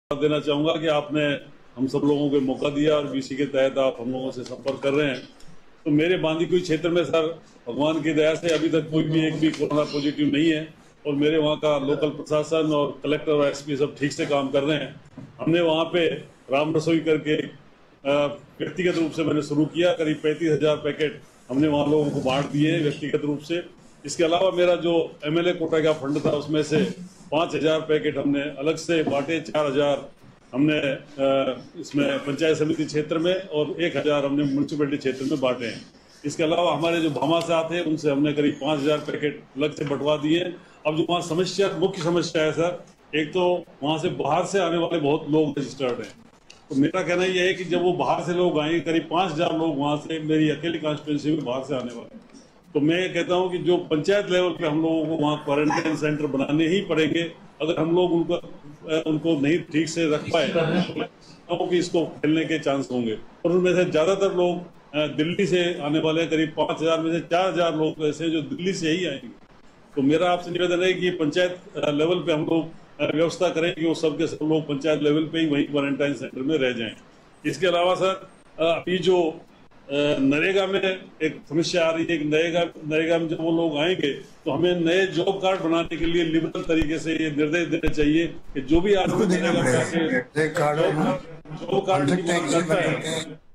देना चाहूंगा कि आपने हम सब लोगों को मौका दिया और बीसी के तहत आप हम लोगों से संपर्क कर रहे हैं। तो मेरे बांदीकुई क्षेत्र में सर भगवान की दया से अभी तक कोई भी एक भी कोरोना पॉजिटिव नहीं है और मेरे वहाँ का लोकल प्रशासन और कलेक्टर और एसपी सब ठीक से काम कर रहे हैं। हमने वहाँ पे राम रसोई करके व्यक्तिगत रूप से मैंने शुरू किया, करीब 35,000 पैकेट हमने वहाँ लोगों को बांट दिए व्यक्तिगत रूप से। इसके अलावा मेरा जो एमएलए कोटा का फंड था उसमें से 5,000 पैकेट हमने अलग से बांटे, 4,000 हमने इसमें पंचायत समिति क्षेत्र में और 1,000 हमने म्यूनसिपलिटी क्षेत्र में बांटे हैं। इसके अलावा हमारे जो भामा से आते हैं उनसे हमने करीब 5,000 पैकेट अलग से बंटवा दिए। अब जो वहाँ मुख्य समस्या है सर, एक तो वहाँ से बाहर से आने वाले बहुत लोग रजिस्टर्ड हैं। तो मेरा कहना यह है कि जब वो बाहर से लोग आएंगे, करीब 5,000 लोग वहाँ से मेरी अकेली कॉन्स्टिट्यूंसी में बाहर से आने वाले हैं, तो मैं कहता हूँ कि जो पंचायत लेवल पे हम लोगों को वहाँ क्वारंटाइन सेंटर बनाने ही पड़ेंगे। अगर हम लोग उनको नहीं ठीक से रख पाए तो कि इसको फैलने के चांस होंगे। और उनमें से ज्यादातर लोग दिल्ली से आने वाले, करीब 5,000 में से 4,000 लोग ऐसे जो दिल्ली से ही आएंगे। तो मेरा आपसे निवेदन है कि पंचायत लेवल पे हम लोग व्यवस्था करें कि वो सबके सब लोग पंचायत लेवल पे ही वहीं क्वारंटाइन सेंटर में रह जाएं। इसके अलावा सर अभी जो नरेगा में एक समस्या आ रही है कि नरेगा में जब वो लोग आएंगे तो हमें नए जॉब कार्ड बनाने के लिए लिबरल तरीके से ये निर्देश देने चाहिए कि जो भी आदमी नरेगा में जॉब कार्ड की मांग करता है